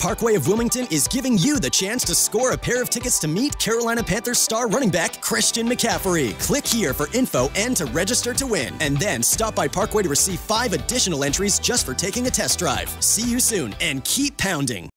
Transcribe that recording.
Parkway of Wilmington is giving you the chance to score a pair of tickets to meet Carolina Panthers star running back Christian McCaffery. Click here for info and to register to win. And then stop by Parkway to receive 5 additional entries just for taking a test drive. See you soon and keep pounding.